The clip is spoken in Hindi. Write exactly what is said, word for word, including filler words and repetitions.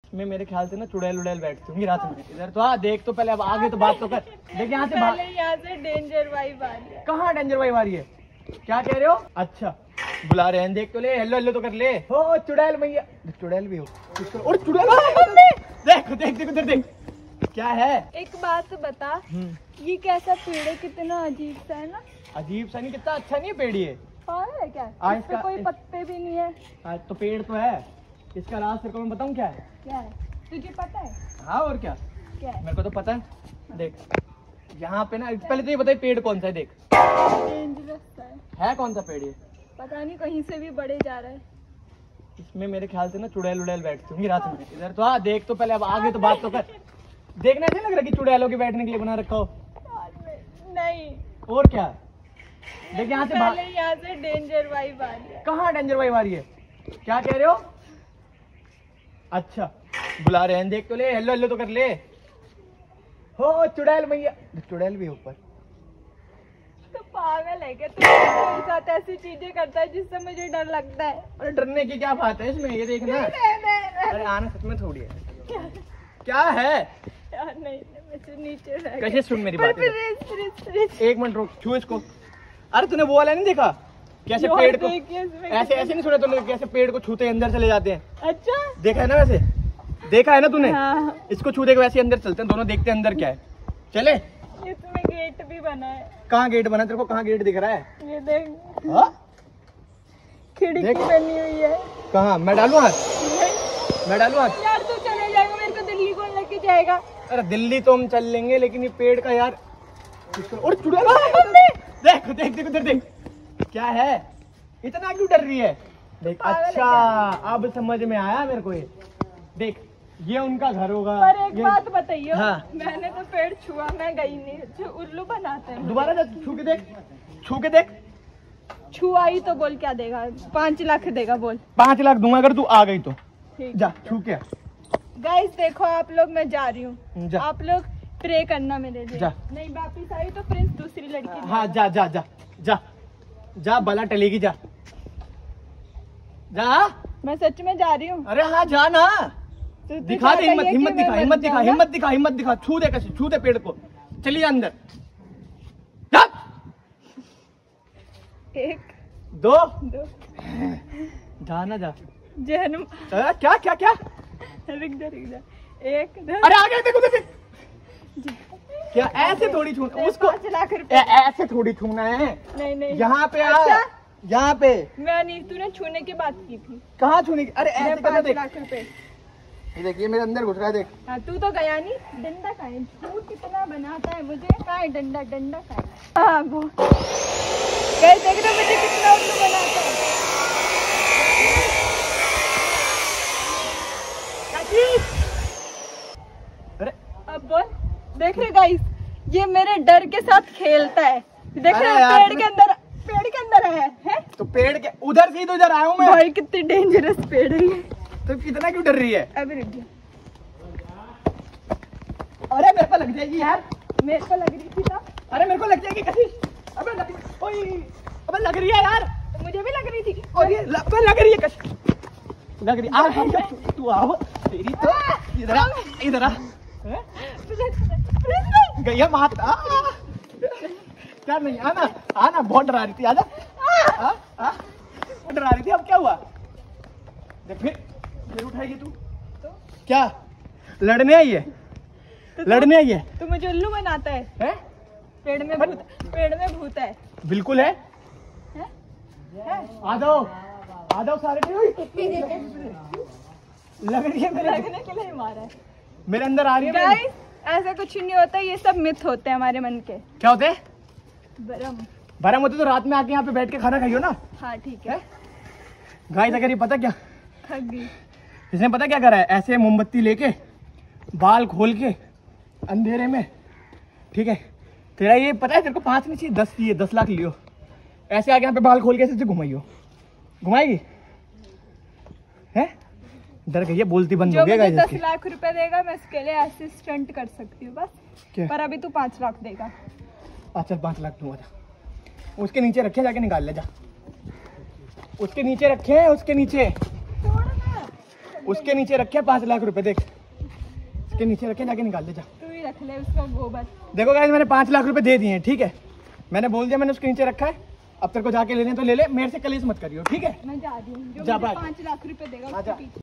इसमें मेरे ख्याल से ना चुड़ैल उड़ैल बैठती होंगी रात में। इधर तो आ, देख तो पहले, अब आगे तो बात तो कर। देख यहाँ से पहले यहाँ से डेंजर वाइब आ रही है। कहाँ डेंजर वाइब आ रही है? क्या कह रहे हो? अच्छा बुला रहे हैं, देख तो ले, हेलो हेलो तो कर ले। हो चुड़ैल भैया, चुड़ैल भी हो और चुड़ैल देख देख देख उधर देख क्या है। एक बात बता, ये कैसा पेड़ है? कितना अजीब सा है ना। अजीब सा नहीं, कितना अच्छा नहीं है पेड़ ये। पागल है क्या? आ, इसका इसका- कोई पत्ते भी नहीं है। आ, तो पेड़ तो है, इसका राज तेरे को मैं बताऊं क्या है? क्या है तुझे पता है? हाँ और क्या, क्या है? मेरे को तो पता है। देख यहाँ पे ना, पहले तो ये बताइए पेड़ कौन सा है? देख डेंजरस सा है। है कौन सा पेड़ ये? पता नहीं, कहीं से भी बढ़े जा रहा है। इसमें मेरे ख्याल से ना चुड़ैल उड़ैल बैठती होंगी रात में। इधर तो आ, देख तो पहले, अब आगे तो बात तो कर। देखना ऐसे लग रहा कि चुड़ैलों के बैठने के लिए बना रखा हो। नहीं, और क्या, देख यहाँ से पहले यहाँ से डेंजर वाइब आ रही है। कहाँ डेंजर वाइब आ रही है? क्या कह रहे हो? अच्छा बुला रहे हैं, देख तो ले, हेलो हेलो तो कर ले। हो चुड़ैल भैया, चुड़ैल भी ऊपर। तो पागल है क्या तू? मेरे साथ ऐसी चीजें करता है जिससे मुझे डर लगता है। अरे डरने की क्या बात है इसमें, ये देखना। नहीं, नहीं, अरे आना सच में थोड़ी है। क्या? क्या है? यार नहीं, मुझे नीचे रह कैसे सुन मेरी बात, प्लीज प्लीज प्लीज। एक मिनट रुक, छू इसको। अरे तूने वो वाला नहीं देखा कैसे पेड़ को ऐसे ऐसे नहीं सुना तूने, कैसे पेड़ को छूते अंदर चले जाते हैं? अच्छा देखा है ना, वैसे देखा है ना तूने? हाँ। इसको छूते के वैसे अंदर चलते हैं दोनों, देखते हैं अंदर क्या है। चले। इसमें गेट भी बना है। कहाँ गेट बना? तेरे को कहाँ गेट दिख रहा है? ये देख, हाँ? खिड़की देख। बनी हुई है। कहाँ? मैं डालूं हाथ? मैं डालूं हाथ? यार तू चले जाएगा, मेरे को दिल्ली कौन लेके जाएगा? अरे दिल्ली तो हम चल लेंगे, लेकिन ये पेड़ का यार। और चुड़ैल देख देख देख उधर देख क्या है। इतना क्यों डर रही है? देख अच्छा अब समझ में आया मेरे को। ये देख, ये उनका घर होगा। पर एक ये... बात बताइए। हाँ। मैंने तो पेड़ छुआ, मैं गई नहीं। जो उल्लू बनाते हैं। दोबारा जा, छू के देख, छू के देख। छुआ ही तो बोल क्या देगा? पाँच लाख देगा बोल। पाँच लाख दूंगा अगर तू आ गई तो। ठीक। जा छू के। गाइस देखो आप लोग, मैं जा रही हूँ। जा। आप लोग प्रे करना मेरे लिए। जा। नहीं वापिस आई तो प्रिंस दूसरी लड़की। हाँ जा जा जा जा जा, बला टलेगी, जा जा। मैं सच में जा रही हूँ। अरे हाँ जा ना, तो तू दिखा दे चाहता हिम्मत, है कि हिम्मत मैं दिखा, मर हिम्मत दिखा, जाऊँ ना? हिम्मत दिखा, हिम्मत दिखा। छू दे कैसे, छू दे पेड़ को। चलिए अंदर। जा। एक दो दो जा ना जा। जहनुम। अरे क्या क्या क्या? रुक जा रुक जा। एक दो। अरे आगे देखो देखो। क्या ऐसे थोड़ी छूना उसको? पाँच लाख ए, रुपए। ऐसे थोड़ी छूना है। नहीं नहीं, यहाँ पे आ, अच्छा? यहाँ पे। मैं नहीं, तूने छूने की बात की थी। कहाँ छूने की? अरे ऐसे करना। पाँच देख लाख रुपए। ये देखिए मेरे अंदर घुस रहा है, देख। हाँ तू तो गया नहीं। डंडा का है, तू कितना बनाता है मुझे। कहाँ है डंडा? डंडा का है। हाँ वो गाइस देख रहे हो मुझे कितना उल्लू बनाता है। अरे अब बोल। देख रहे गाइस, ये मेरे डर के साथ खेलता है। देख अरे रहे यार, पेड़ के अंदर, पेड़ के अंदर है, है? तो पेड़ के उधर से ही तो इधर आया हूँ मैं। भाई कितनी डेंजरस पेड़ है ये। तो कितना क्यों डर रही है? अभी रुक जा। अरे मेरे को लग जाएगी यार। मेरे को लग रही थी ना। अरे मेरे को लग जाएगी कशिश। अबे लग, ओए, अबे लग रही है यार। तो मुझे भी लग रही थी। और ये लग, लग रही है कशिश, लग रही। आ भैया तू आओ, तेरी तो इधर आ, इधर आ। गैया मात आ। क्या नहीं, आना आना, बहुत डरा रही थी। आजा आ, आ, डरा रही थी। अब क्या हुआ? देख फिर फिर उठाएगी तू तो? क्या लड़ने आई है? लड़ने आई है? तू मुझे उल्लू बनाता है। हैं? पेड़ में भूत, पेड़ में भूत है। बिल्कुल है। है? है? आ जाओ आ जाओ सारे। लग रही है मेरे लगने के लिए मारा है। मेरे अंदर आ रही है। गाइस ऐसा कुछ नहीं होता, ये सब मिथ होते हैं हमारे मन के। क्या होते हैं? बरम। बरम होते तो रात में आके यहाँ पे बैठ के खाना खाइयो ना। हाँ ठीक है। गाइस अगर ये पता क्या, थक गई। इसने पता क्या करा है? ऐसे मोमबत्ती लेके बाल खोल के अंधेरे में, ठीक है, तेरा ये पता है तेरे को पाँच नहीं चाहिए, दस चाहिए, दस लाख लियो। ऐसे आके यहाँ पे बाल खोल के ऐसे घुमाइयो, घुमाएगी है? डर गई है, बोलती बंद जो हो गया मुझे गाइस दस इसके। लाख रुपए देगा मैं उसके लिए असिस्टेंट कर सकती हूँ बस। क्या? पर अभी तू पाँच लाख देगा। अच्छा पाँच लाख दूंगा जा। उसके नीचे रखे, जाके निकाल ले जा। उसके नीचे रखे हैं, उसके नीचे, उसके नीचे रखे पाँच लाख रुपए, देख उसके नीचे रखे, जाके निकाल दे जा। तू ही रख ले उसका गोबर। देखो गाइस मैंने पाँच लाख रुपए दे दिए हैं, ठीक है, मैंने बोल दिया मैंने उसके नीचे रखा है, अब तेरे को जाके लेने तो ले ले, मेरे से कलेश मत करियो, ठीक है। मैं जा रही हूँ, जो जा मुझे भाग। पाँच लाख रुपए देगा आजा। उसके पीछे